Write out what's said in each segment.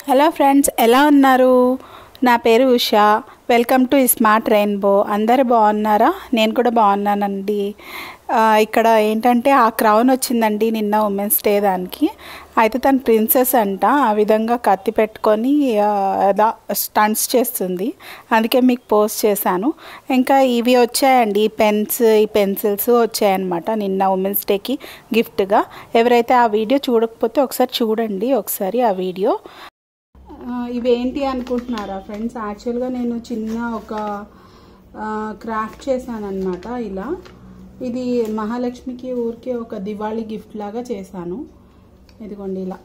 Hello friends, ఎలా ఉన్నారు? నా పేరు Usha. Welcome to smart rainbow. అందరు బాగున్నారా? నేను కూడా బాగున్నానండి. ఇక్కడ ఏంటంటే ఆ క్రౌన్ వచ్చిందండి నిన్న ఉమెన్స్ డే దానికి. అయితే తను ప్రిన్సెస్ అంట. ఆ విధంగా కత్తి పెట్టుకొని స్టంట్స్ చేస్తుంది. అందుకే మీకు పోస్ట్ చేశాను. ఇంకా ఇవి వచ్చాయండి, ఈ పెన్సిల్స్ వచ్చాయన్నమాట నిన్న ఉమెన్స్ డేకి గిఫ్ట్గా. ఎవరైతే ఆ వీడియో చూడకపోతే ఒకసారి చూడండి ఆ వీడియో. ఇవేంటి అనుకుంటున్నారా ఫ్రెండ్స్? యాక్చువల్గా నేను చిన్న ఒక క్రాఫ్ట్ చేశాను అనమాట. ఇది మహాలక్ష్మికి ఊరికి ఒక దివాళీ గిఫ్ట్ లాగా చేశాను. ఇదిగోండి ఇలా.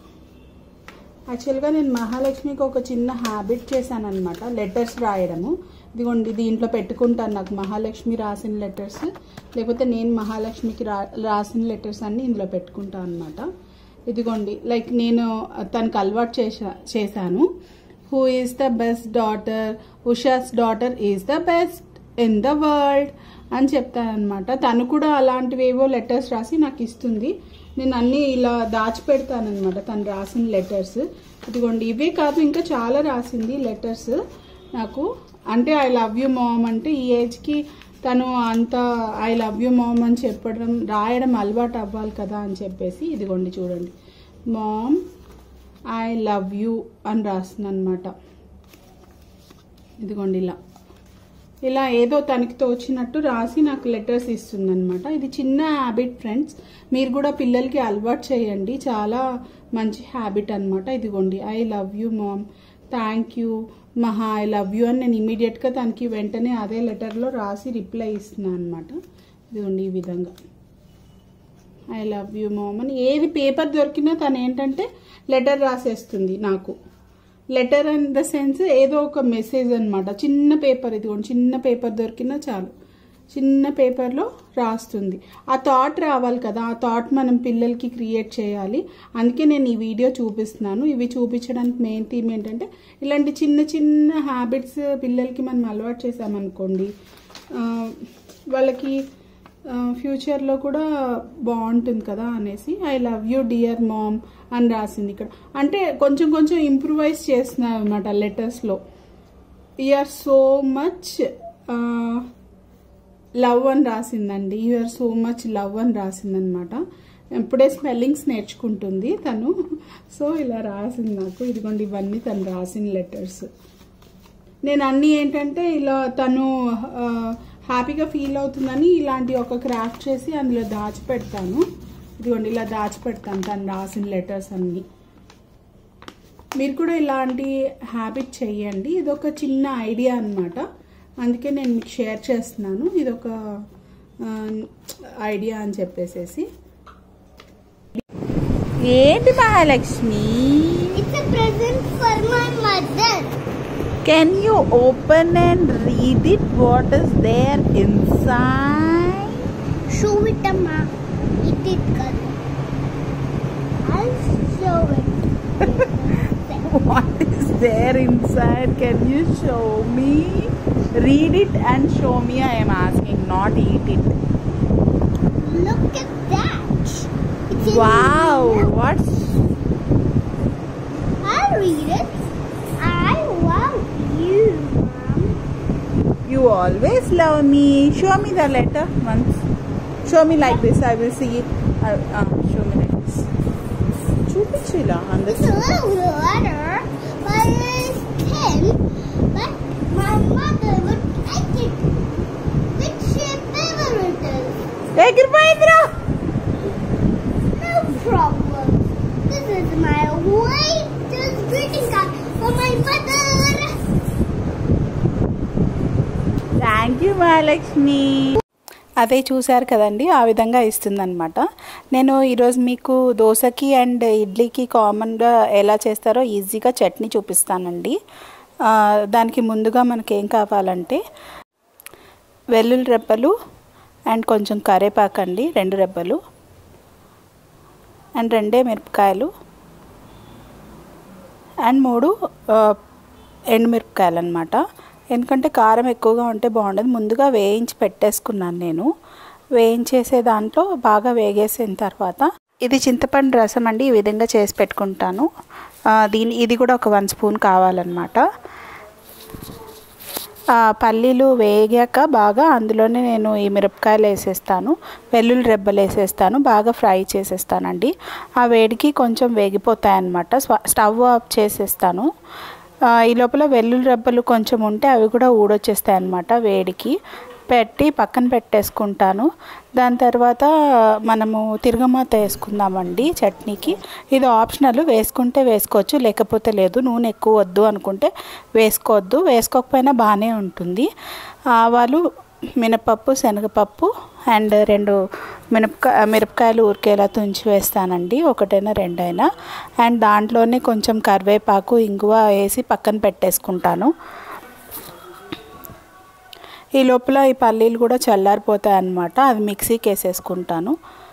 యాక్చువల్గా నేను మహాలక్ష్మికి ఒక చిన్న హ్యాబిట్ చేశాను అనమాట, లెటర్స్ రాయడము. ఇదిగోండి దీంట్లో పెట్టుకుంటాను, నాకు మహాలక్ష్మి రాసిన లెటర్స్, లేకపోతే నేను మహాలక్ష్మికి రాసిన లెటర్స్ అన్నీ ఇందులో పెట్టుకుంటాను అనమాట. ఇదిగోండి, లైక్ నేను తనకు అలవాటు చేశాను. Who is the best daughter, Usha's daughter is the best in the world అని చెప్తానమాట. తను కూడా అలాంటివేవో లెటర్స్ రాసి నాకు ఇస్తుంది. నేను అన్నీ ఇలా దాచిపెడతానమాట తను రాసిన లెటర్స్. ఇదిగోండి, ఇవే కాదు ఇంకా చాలా రాసింది లెటర్స్ నాకు. అంటే ఐ లవ్ యూ మామ్ అంటే ఈ ఏజ్కి తను అంత ఐ లవ్ యూ మామ్ అని రాయడం అలవాటు అవ్వాలి కదా అని చెప్పేసి ఇదిగోండి చూడండి, మామ్ ఐ లవ్ యూ అని రాస్తుంది అనమాట. ఇదిగోండి ఇలా ఏదో తనకి తోచినట్టు రాసి నాకు లెటర్స్ ఇస్తుంది అనమాట. ఇది చిన్న హ్యాబిట్ ఫ్రెండ్స్, మీరు కూడా పిల్లలకి అలవాటు చేయండి, చాలా మంచి హ్యాబిట్ అనమాట. ఇదిగోండి, I love you mom, thank you Maha, I love you అని నేను ఇమీడియట్గా తనకి వెంటనే అదే లెటర్లో రాసి రిప్లై ఇస్తున్నాను అనమాట. ఇదిగోండి ఈ విధంగా ఐ లవ్ యూ మామ్ అని. ఏది పేపర్ దొరికినా తను ఏంటంటే లెటర్ రాసేస్తుంది నాకు. లెటర్ ఇన్ ద సెన్స్ ఏదో ఒక మెసేజ్ అనమాట. చిన్న పేపర్, ఇదిగోండి చిన్న పేపర్ దొరికినా చాలు, చిన్న పేపర్లో రాస్తుంది. ఆ థాట్ రావాలి కదా, ఆ థాట్ మనం పిల్లలకి క్రియేట్ చేయాలి. అందుకే నేను ఈ వీడియో చూపిస్తున్నాను. ఇవి చూపించడానికి మెయిన్ థీమ్ ఏంటంటే ఇలాంటి చిన్న చిన్న హ్యాబిట్స్ పిల్లలకి మనం అలవాటు చేసామనుకోండి, వాళ్ళకి ఫ్యూచర్లో కూడా బాగుంటుంది కదా అనేసి. I love you dear mom అని రాసింది ఇక్కడ. అంటే కొంచెం కొంచెం ఇంప్రూవైజ్ చేస్తున్నాను అనమాట లెటర్స్లో. You are so much love అని రాసిందండి. You are so much love అని రాసిందనమాట. ఇప్పుడే స్పెల్లింగ్స్ నేర్చుకుంటుంది తను. సో ఇలా రాసింది నాకు. ఇదిగోండి ఇవన్నీ తను రాసిన లెటర్స్. నేను అన్నీ ఏంటంటే ఇలా తను హ్యాపీగా ఫీల్ అవుతుందని ఇలాంటి ఒక క్రాఫ్ట్ చేసి అందులో దాచిపెడతాను. ఇదిగోండి ఇలా దాచిపెడతాను తను రాసిన లెటర్స్ అన్నీ. మీరు కూడా ఇలాంటి హ్యాబిట్ చెయ్యండి. ఇదొక చిన్న ఐడియా అనమాట, అందుకే నేను మీకు షేర్ చేస్తున్నాను. ఇదొక ఐడియా అని చెప్పేసేసి. ఏంటి Mahalakshmi? It's a present for my mother. Can you open and read it? What is there inside? Show it, Amma. Eat it, girl. I'll show it. What is there inside? Can you show me? Read it and show me. I am asking, not eat it. Look at that. It's Wow, what's... I'll read it. I love you, Mom. You always love me. Show me the letter once. Show me like this. I will see it. Show me like this. Chupichila on this. It's a little letter, but it's thin. But my mother would take it. Which favorite is? Take it, Mahindra. No problem. This is my latest greeting card for my mother. Thank you Mahalakshmi. అదే చూశారు కదండి, ఆ విధంగా ఇస్తుందన్నమాట. నేను ఈరోజు మీకు దోశకి and ఇడ్లీకి కామన్గా ఎలా చేస్తారో ఈజీగా చట్నీ చూపిస్తానండి. దానికి ముందుగా మనకేం కావాలంటే వెల్లుల్లి రెబ్బలు అండ్ కొంచెం కరివేపాకు అండి, 2 రెబ్బలు అండ్ 2 మిరపకాయలు అండ్ 3 ఎండుమిరపకాయలు అన్నమాట. ఎందుకంటే కారం ఎక్కువగా ఉంటే బాగుండదు. ముందుగా వేయించి పెట్టేసుకున్నాను నేను. వేయించేసే దాంట్లో బాగా వేగేసిన తర్వాత ఇది చింతపండు రసం అండి. ఈ విధంగా చేసి పెట్టుకుంటాను. ఇది కూడా ఒక 1 స్పూన్ కావాలన్నమాట. పల్లీలు వేగాక బాగా అందులోనే నేను ఈ మిరపకాయలు వేసేస్తాను, వెల్లుల్లి రెబ్బలు వేసేస్తాను, బాగా ఫ్రై చేసేస్తానండి. ఆ వేడికి కొంచెం వేగిపోతాయి అన్నమాట. స్టవ్ ఆఫ్ చేసేస్తాను. ఈ లోపల వెల్లుల్లి రెబ్బలు కొంచెం ఉంటే అవి కూడా ఊడొచ్చేస్తాయి అన్నమాట. వేడికి పెట్టి పక్కన పెట్టేసుకుంటాను. దాని తర్వాత మనము తిరగమాత వేసుకుందామండి చట్నీకి. ఇది ఆప్షనల్, వేసుకుంటే వేసుకోవచ్చు, లేకపోతే లేదు. నూనె ఎక్కువ వద్దు అనుకుంటే వేసుకోవద్దు, వేసుకోకపోయినా బాగానే ఉంటుంది. ఆవాలు, మినపప్పు, శనగపప్పు అండ్ 2 మిరపకాయలు ఊరికేలా తుంచి వేస్తానండి, 1 2. అండ్ దాంట్లోనే కొంచెం కరివేపాకు, ఇంగువ వేసి పక్కన పెట్టేసుకుంటాను. ఈ లోపల ఈ పల్లీలు కూడా చల్లారిపోతాయి అన్నమాట. అది మిక్సీకి వేసేసుకుంటాను.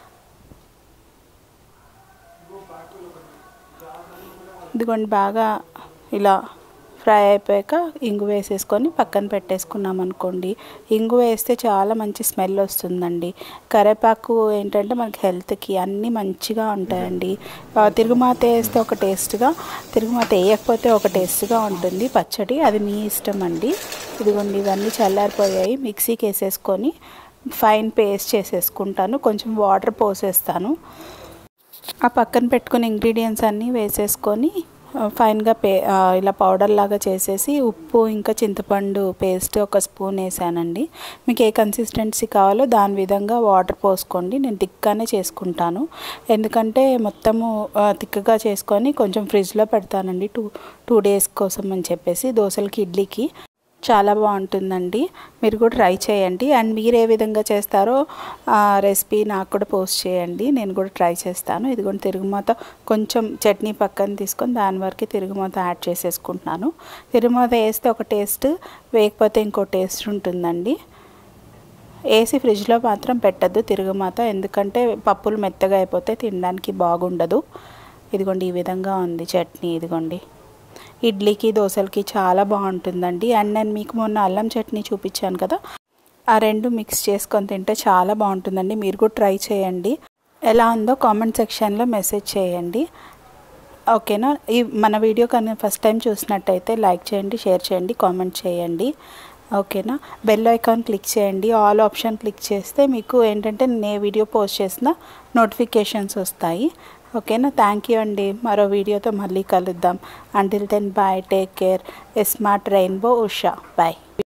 ఇదిగోండి బాగా ఇలా ఫ్రై అయిపోయాక ఇంగు వేసేసుకొని పక్కన పెట్టేసుకున్నాం అనుకోండి. ఇంగు వేస్తే చాలా మంచి స్మెల్ వస్తుందండి. కరివేపాకు ఏంటంటే మనకి హెల్త్కి అన్నీ మంచిగా ఉంటాయండి. తిరుగుమాత వేస్తే ఒక టేస్ట్గా, తిరుగుమాత వేయకపోతే ఒక టేస్ట్గా ఉంటుంది పచ్చడి. అది మీ ఇష్టం అండి. ఇదిగోండి ఇవన్నీ చల్లారిపోయాయి. మిక్సీకి వేసేసుకొని ఫైన్ పేస్ట్ చేసేసుకుంటాను. కొంచెం వాటర్ పోసేస్తాను. ఆ పక్కన పెట్టుకుని ఇంగ్రీడియంట్స్ అన్నీ వేసేసుకొని ఫైన్గా ఇలా పౌడర్ లాగా చేసేసి ఉప్పు ఇంకా చింతపండు పేస్ట్ 1 స్పూన్ వేసానండి. మీకు ఏ కన్సిస్టెన్సీ కావాలో దాని విధంగా వాటర్ పోసుకోండి. నేను థిక్గానే చేసుకుంటాను, ఎందుకంటే మొత్తము థిక్గా చేసుకొని కొంచెం ఫ్రిడ్జ్లో పెడతానండి 2 డేస్ కోసం అని చెప్పేసి. దోశలకి, ఇడ్లీకి చాలా బాగుంటుందండి. మీరు కూడా ట్రై చేయండి. అండ్ మీరు ఏ విధంగా చేస్తారో ఆ రెసిపీ నాకు కూడా పోస్ట్ చేయండి, నేను కూడా ట్రై చేస్తాను. ఇదిగోండి తిరుగుమాత కొంచెం చట్నీ పక్కన తీసుకొని దాని వరకు తిరుగుమాత యాడ్ చేసేసుకుంటున్నాను. తిరుగుమాత వేస్తే ఒక టేస్ట్, వేయకపోతే ఇంకో టేస్ట్ ఉంటుందండి. వేసి ఫ్రిడ్జ్లో మాత్రం పెట్టద్దు తిరుగుమాత, ఎందుకంటే పప్పులు మెత్తగా అయిపోతే తినడానికి బాగుండదు. ఇదిగోండి ఈ విధంగా ఉంది చట్నీ. ఇదిగోండి ఇడ్లీకి, దోశలకి చాలా బాగుంటుందండి. అండ్ నేను మీకు మొన్న అల్లం చట్నీ చూపించాను కదా, ఆ 2 మిక్స్ చేసుకొని తింటే చాలా బాగుంటుందండి. మీరు కూడా ట్రై చేయండి. ఎలా ఉందో కామెంట్ సెక్షన్లో మెసేజ్ చేయండి, ఓకేనా. మన వీడియో కానీ ఫస్ట్ టైం చూసినట్టయితే లైక్ చేయండి, షేర్ చేయండి, కామెంట్ చేయండి, ఓకేనా. బెల్ ఐకాన్ క్లిక్ చేయండి. ఆల్ ఆప్షన్ క్లిక్ చేస్తే మీకు ఏంటంటే నేను ఏ వీడియో పోస్ట్ చేసినా నోటిఫికేషన్స్ వస్తాయి, ఓకేనా. థ్యాంక్ యూ అండి. మరో వీడియోతో మళ్ళీ కలుద్దాం. Until then bye, take care. Smart rainbow Usha, bye.